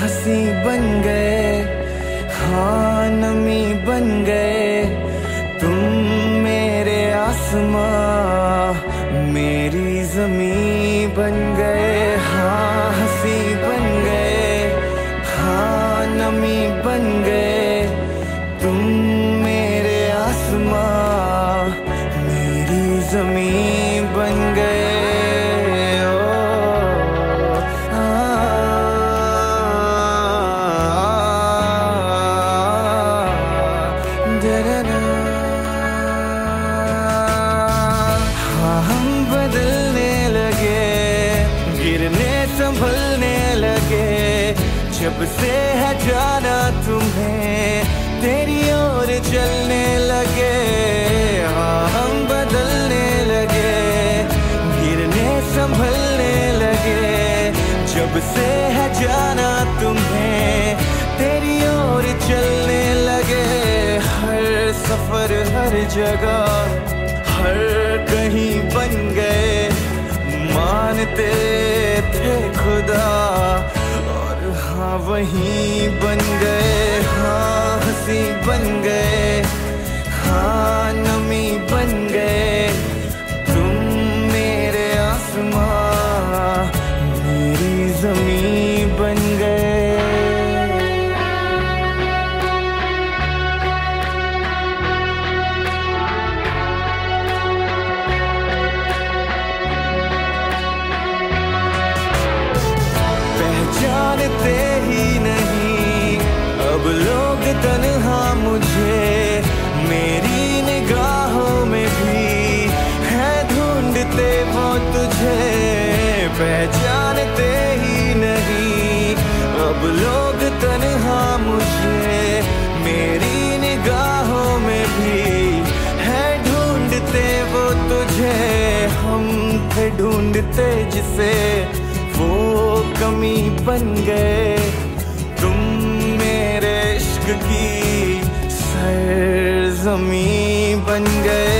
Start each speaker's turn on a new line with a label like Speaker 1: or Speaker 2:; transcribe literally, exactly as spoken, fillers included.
Speaker 1: हंसी बन गए, हाँ नमी बन गए। तुम मेरे आसमां मेरी ज़मीं बन गए, हाँ हंसी बन गए, हाँ नमी बन गए। तुम मेरे आसमां मेरी ज़मीं बन गए। हाँ हम बदलने लगे, गिरने संभलने लगे। जब से है जाना तुम्हें तेरी ओर चलने लगे। हाँ हम बदलने लगे, गिरने संभलने लगे। जब से है जाना तुम्हें तेरी ओर चलने लगे। हर सफर हर जगह हर कहीं बन गए, मानते थे खुदा और हाँ वहीं बन गए। हाँ हंसी बन गए, हाँ नमी बन गए। तुम मेरे आसमां मेरी ज़मीं बन गए। जानते ही नहीं अब लोग तन्हा मुझे, मेरी निगाहों में भी है ढूंढते वो तुझे। पहचानते ही नहीं अब लोग तन्हा मुझे, मेरी निगाहों में भी है ढूंढते वो तुझे। हम थे ढूंढते जिसे वो कमी बन गए। तुम मेरे इश्क की सरज़मीं बन गए।